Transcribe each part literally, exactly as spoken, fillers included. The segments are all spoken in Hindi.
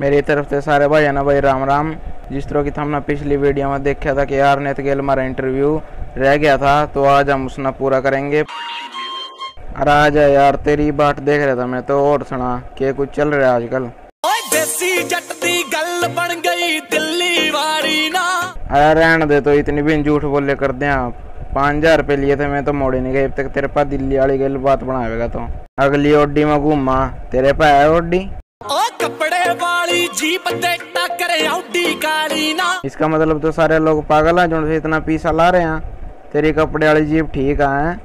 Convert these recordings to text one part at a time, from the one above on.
मेरी तरफ से सारे भाई है ना भाई राम राम। जिस तरह की हमने पिछली वीडियो में देखा था कि यार नेत गेल हमारा इंटरव्यू रह गया था, तो आज हम उसना पूरा करेंगे। अरे आज यार तेरी बात देख रहा था मैं तो, और सुना के कुछ चल रहा है आजकल। देसी जट दी गल बन गई दिल्ली वाली ना। अरे रहने दे, तो इतनी भी झूठ बोले कर दे। पाँच हजार रुपये लिए थे मैं तो मोड़े नहीं गए अब तक। तेरे पास दिल्ली वाली गल बात बनाएगा तो अगली ओडी में घूमा तेरे पास है ओडी। ओ कपड़े वाली जीप दे टक्कर औडी काली ना। इसका मतलब तो सारे लोग पागल हैं जो इतना पैसा ला रहे हैं। तेरी कपड़े वाली जीप ठीक है।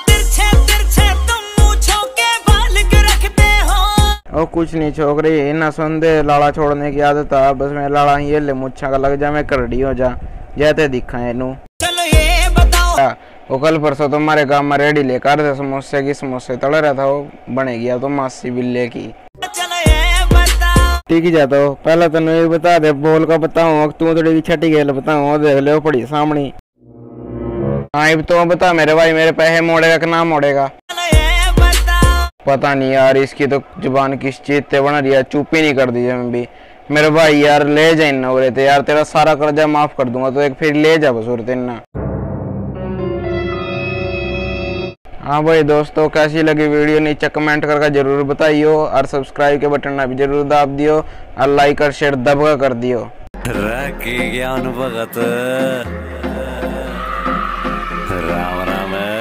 और कुछ नहीं छोक रही ना सुन दे, लाला छोड़ने की आदत है बस। मैं लाला ये ले मुच्छा का लग जा, मैं करड़ी हो जा जैसे दिखा है नू। चलो ये बताओ, वो कल परसों तुम्हारे गांव में रेडी लेकर थे समोसे की, समोसे तड़ रहा था वो बने गया तो मासी बिल्ले की। चलो ये बताओ, ठीक ही जाता हो। पहले तेन ये बता दे बोल का बताऊँ तू थोड़ी छठी गेल बताऊँ, देख ले पड़ी सामने। हाँ अब तो बता मेरे भाई, मेरे पैसे मोड़ेगा कि ना मोड़ेगा? पता नहीं यार, इसकी तो जुबान किस चीज से बन रही है, चुप ही नहीं कर दी मैं भी। मेरे भाई यार ले जाए ना हो रहे थे यार, तेरा सारा कर्जा माफ कर दूंगा तो एक फिर ले जा बस और ना। हाँ भाई दोस्तों, कैसी लगी वीडियो नीचे कमेंट करके जरूर बताइयो, और सब्सक्राइब के बटन ना भी जरूर दाब दियो, और लाइक और शेयर दबा कर दियो। ज्ञान भगत।